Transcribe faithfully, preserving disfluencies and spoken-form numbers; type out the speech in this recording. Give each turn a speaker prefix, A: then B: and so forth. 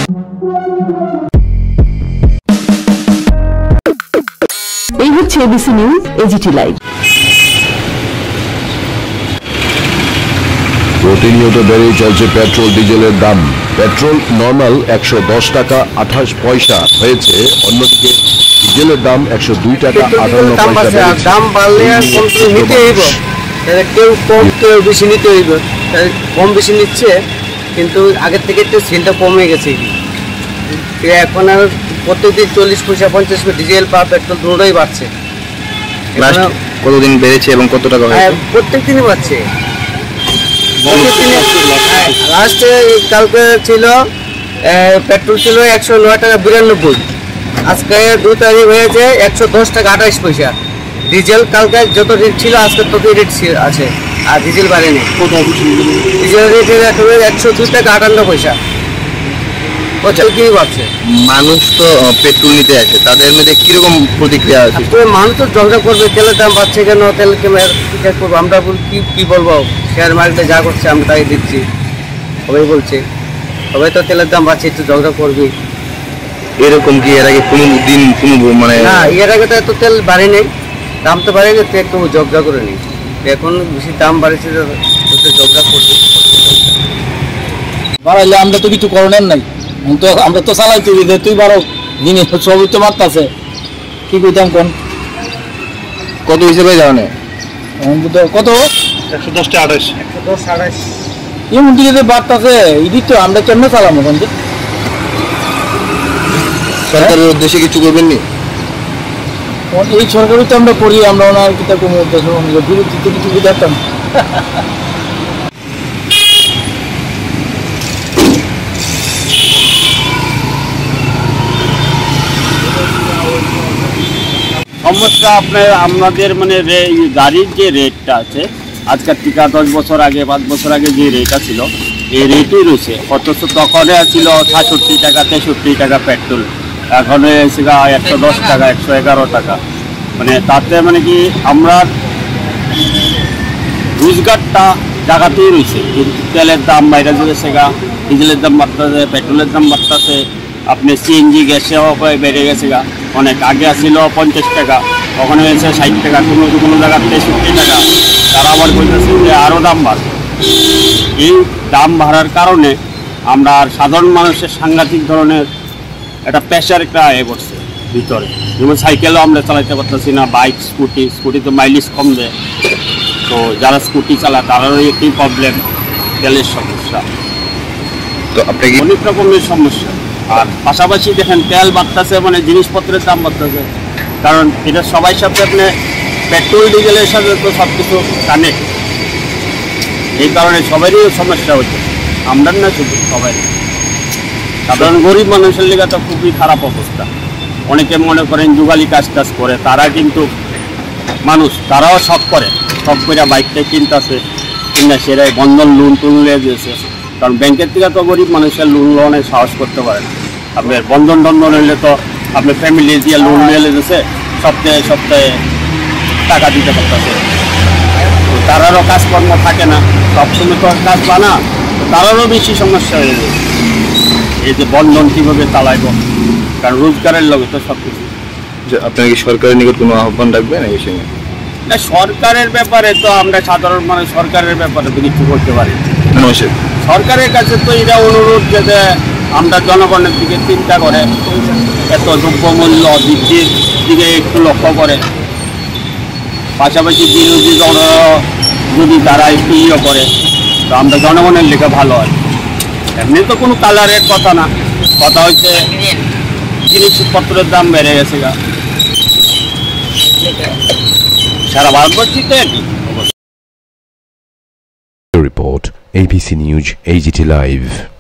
A: এই হচ্ছে ABC news AGT live.
B: প্রতিনিয়ত বেড়ে চলছে পেট্রোল ডিজেলের দাম। পেট্রোল নর্মাল একশো দশ টাকা আঠাশ পয়সা হয়েছে, অন্যদিকে ডিজেলের দাম একশো দুই টাকা আটান্ন পয়সা।
C: দাম বাড়লে নিতে হইব, কেউ কম কেউ বেশি নিতে হইব। কম বেশি নিচ্ছে, কিন্তু আগের থেকে একটু সেলটা কমে গেছে। এখন আর প্রত্যেকদিন চল্লিশ পয়সা পঞ্চাশ পয়সা ডিজেল বা পেট্রোল দুটোই বাড়ছে।
D: কতদিন বেড়েছে এবং কত টাকা?
C: প্রত্যেক দিনই বাড়ছে। লাস্টে কালকে ছিল পেট্রোল ছিল একশো নয় টাকা বিরানব্বই, আজকে দু তারিখ হয়েছে একশো দশ টাকা আঠাইশ পয়সা। ডিজেল কালকে যত রেট ছিল আজকে তত রেট আছে, আর ডিজেল বাড়েনি। ডিজেল রেট একশো দুই টাকা আটান্ন পয়সা।
D: মানুষ তো পেট্রোল নিতে আসে, তাদের মধ্যে কিরকম প্রতিক্রিয়া আছে?
C: মানুষ তো ঝগড়া করবে, তেলের দাম বাড়ছে কেন, তেল করবো আমরা কি কি বলবো? শেয়ার মার্কেটে যা করছে আমরা তাই দিচ্ছি, সবাই বলছে। সবাই তো তেলের দাম বাড়ছে, একটু ঝগড়া করবি।
D: এরকম কি এর আগে কোনো দিন কোনো মানে
C: না, এর আগে তো এত তেল বাড়ে নেই, দাম তো বাড়ে গেছে, একটু ঝগড়া করে নিই। এখন বেশি দাম বাড়েছে, ঝগড়া করবি।
E: বাড়াইলে আমরা তো কিছু করণের নাই, আমরা তো চালাই তুই তুই বারো জিনিস সবই তো বাড়তেছে, কি কইতাম কোন
D: কত হিসেবে জানে
E: কত
D: একশো দশটা আঠাশ
C: একশো দশ আঠাশ
E: এমন দিকে বাড়তেছে। এদিক তো আমরা কেমনে চালাম এখন?
D: সরকারের উদ্দেশ্যে কিছু করবেন নি?
E: এই সরকারই তো আমরা করি, আমরা ওনার কিতা কোনো উদ্দেশ্য বিরোধীতে কিছু বুঝাতাম।
F: সমস্যা আপনার আমাদের মানে গাড়ির যে রেটটা আছে আজকের থেকে দশ বছর আগে পাঁচ বছর আগে যে রেটটা ছিল এই রেটই রয়েছে, অথচ তখন ছিল সাতষট্টি টাকা তেষট্টি টাকা পেট্রোল, এখন হয়েছে গা একশো দশ টাকা একশো এগারো টাকা। মানে তাতে মানে কি আমরা রোজগারটা জায়গাতেই রয়েছে, কিন্তু তেলের দাম বাইরে যেতেছে গা, ডিজেলের দাম বাড়তেছে, পেট্রোলের দাম বাড়তেছে, আপনি সিএনজি গ্যাসেও বেড়ে গেছে গা। অনেক আগে ছিল পঞ্চাশ টাকা, ওখানে হয়েছে ষাট টাকা, কোনো কোনো জায়গার তেষট্টি টাকা। তারা আবার বলতেছে যে আরও দাম বাড়বে। এই দাম বাড়ার কারণে আমরা সাধারণ মানুষের সাংঘাতিক ধরনের একটা প্রেশার একটা এ পড়ছে ভিতরে। যেমন সাইকেলও আমরা চালাতে পারতেছি না, বাইক স্কুটি স্কুটি তো মাইলেজ কম দেয়, তো যারা স্কুটি চালায় তারারও একটি প্রবলেম, তেলের সমস্যা,
D: তো আপনি
F: অনেক রকমের সমস্যা। আর পাশাপাশি দেখেন তেল বাড়তেছে, মানে জিনিসপত্রের দাম বাড়তেছে, কারণ এটা সবাই সাথে আপনি পেট্রোল ডিজেলের সাথে তো সব কিছু কানেক্ট, এই কারণে সবারই সমস্যা হচ্ছে, আমরা না শুধু সবাই। সাধারণ গরিব মানুষের লেগে তো খুবই খারাপ অবস্থা। অনেকে মনে করেন যুগালি কাজ টাজ করে, তারা কিন্তু মানুষ, তারাও শখ করে, শখ করে বাইকটা কিনতেছে, কিনা সেরাই বন্ধন লোন টুন নিয়ে দিয়েছে, কারণ ব্যাংকের থেকে তো গরিব মানুষের লোন লোনের সাহস করতে পারে না। আপনার বন্ধন টন্ধন হইলে তো আপনার ফ্যামিলি দিয়ে লোন নিয়ে দিয়েছে, সপ্তাহে সপ্তাহে টাকা দিতে পারতেছে, তারারও কাজকর্ম থাকে না, সবসময় তো কাজ পানা, তারারও বেশি সমস্যা হয়ে যায়। এই যে বন্ধন কীভাবে চালাইব, কারণ রোজগারের লগে তো সব কিছু।
D: আপনার কি সরকারের নিকট কোনো আহ্বান রাখবেন এই বিষয়ে?
F: না, সরকারের ব্যাপারে তো আমরা সাধারণ মানুষ সরকারের ব্যাপারে তো কিছু করতে পারি। সরকারের কাছে তো এটা অনুরোধ যাতে আমরা জনগণের দিকে চিন্তা করে, এত দ্রব্যমূল্য বৃদ্ধির দিকে একটু লক্ষ্য করে, পাশাপাশি বিরোধী দল যদি তারা একটু ইয়ে করে, তো আমরা জনগণের লেখা ভালো হয়। এমনি তো কোনো কালারের কথা না, কথা হচ্ছে জিনিসপত্রের দাম বেড়ে গেছে গা সারা ভারতবর্ষিতে একই
B: report ABC news AGT live.